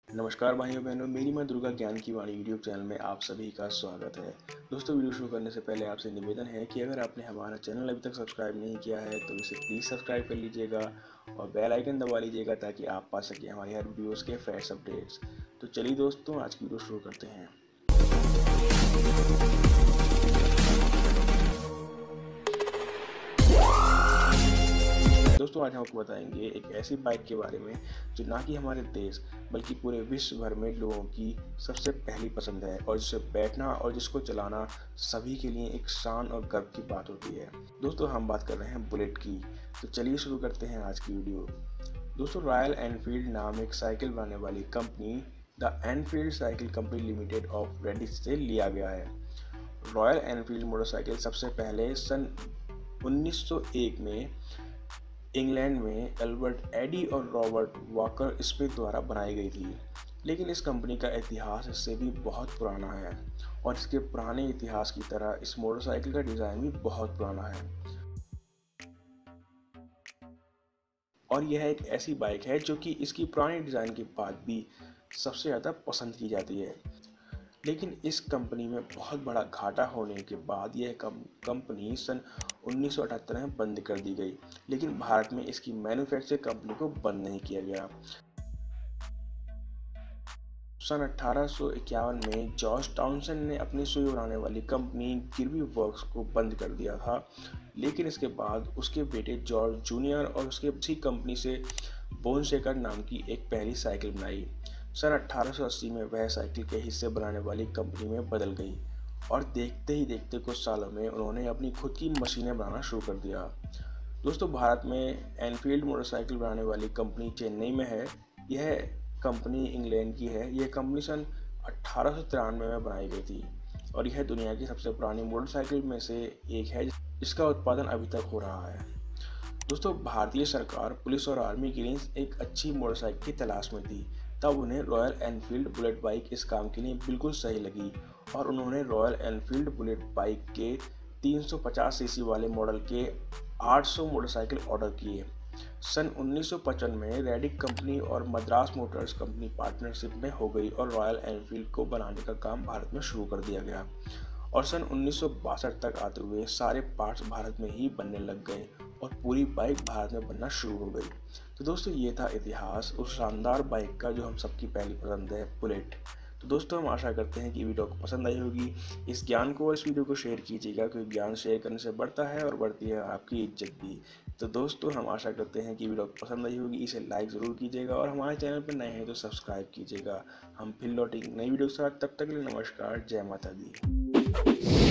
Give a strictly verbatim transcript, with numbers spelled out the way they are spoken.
नमस्कार भाइयों बहनों, मेरी माँ दुर्गा ज्ञान की वाणी यूट्यूब चैनल में आप सभी का स्वागत है। दोस्तों, वीडियो शुरू करने से पहले आपसे निवेदन है कि अगर आपने हमारा चैनल अभी तक सब्सक्राइब नहीं किया है तो इसे प्लीज़ सब्सक्राइब कर लीजिएगा और बेल आइकन दबा लीजिएगा ताकि आप पा सकें हमारी हर वीडियोज़ के फ्रेश अपडेट्स। तो चलिए दोस्तों, आज की वीडियो शुरू करते हैं। दोस्तों, आज हम आपको बताएंगे एक ऐसी बाइक के बारे में जो ना कि हमारे देश बल्कि पूरे विश्व भर में लोगों की सबसे पहली पसंद है और जिसे बैठना और जिसको चलाना सभी के लिए एक शान और गर्व की बात होती है। दोस्तों, हम बात कर रहे हैं बुलेट की। तो चलिए शुरू करते हैं आज की वीडियो। दोस्तों, रॉयल एनफील्ड नाम एक साइकिल बनाने वाली company the Enfield cycle company limited of Redditch से लिया गया है। रॉयल एनफील्ड मोटरसाइकिल सबसे पहले सन उन्नीस सौ एक में इंग्लैंड में एल्बर्ट एडी और रॉबर्ट वॉकर स्मिथ द्वारा बनाई गई थी, लेकिन इस कंपनी का इतिहास इससे भी बहुत पुराना है और इसके पुराने इतिहास की तरह इस मोटरसाइकिल का डिज़ाइन भी बहुत पुराना है। और यह एक ऐसी बाइक है जो कि इसकी पुराने डिज़ाइन के बाद भी सबसे ज़्यादा पसंद की जाती है। लेकिन इस कंपनी में बहुत बड़ा घाटा होने के बाद यह कंपनी सन उन्नीस सौ अठहत्तर में बंद कर दी गई, लेकिन भारत में इसकी मैन्युफैक्चरिंग कंपनी को बंद नहीं किया गया। सन अठारह सौ इक्यावन में जॉर्ज टाउनसन ने अपनी सुई बनाने वाली कंपनी गिरवी वर्क्स को बंद कर दिया था, लेकिन इसके बाद उसके बेटे जॉर्ज जूनियर और उसके उसी कंपनी से बोनशेकर नाम की एक पहली साइकिल बनाई। सन अठारह सौ अस्सी में वह साइकिल के हिस्से बनाने वाली कंपनी में बदल गई और देखते ही देखते कुछ सालों में उन्होंने अपनी खुद की मशीनें बनाना शुरू कर दिया। दोस्तों, भारत में एनफील्ड मोटरसाइकिल बनाने वाली कंपनी चेन्नई में है। यह कंपनी इंग्लैंड की है। यह कंपनी सन अठारह सौ तिरानवे में बनाई गई थी और यह दुनिया की सबसे पुरानी मोटरसाइकिल में से एक है जिसका उत्पादन अभी तक हो रहा है। दोस्तों, भारतीय सरकार, पुलिस और आर्मी के लिए एक अच्छी मोटरसाइकिल की तलाश में थी। तब उन्हें रॉयल एनफील्ड बुलेट बाइक इस काम के लिए बिल्कुल सही लगी और उन्होंने रॉयल एनफील्ड बुलेट बाइक के तीन सौ पचास सीसी वाले मॉडल के आठ सौ मोटरसाइकिल ऑर्डर किए। सन उन्नीस सौ पचपन में रेडिक कंपनी और मद्रास मोटर्स कंपनी पार्टनरशिप में हो गई और रॉयल एनफील्ड को बनाने का काम भारत में शुरू कर दिया गया और सन उन्नीस सौ बासठ तक आते हुए सारे पार्ट्स भारत में ही बनने लग गए और पूरी बाइक भारत में बनना शुरू हो गई। तो दोस्तों, ये था इतिहास उस शानदार बाइक का जो हम सबकी पहली पसंद है, बुलेट। तो दोस्तों, हम आशा करते हैं कि वीडियो को पसंद आई होगी। इस ज्ञान को और इस वीडियो को शेयर कीजिएगा क्योंकि ज्ञान शेयर करने से बढ़ता है और बढ़ती है आपकी इज्जत भी। तो दोस्तों, हम आशा करते हैं कि वीडियो को पसंद आई होगी। इसे लाइक ज़रूर कीजिएगा और हमारे चैनल पर नए हैं तो सब्सक्राइब कीजिएगा। हम फिर लौटेंगे नई वीडियो के साथ। तब तक के लिए नमस्कार, जय माता दी।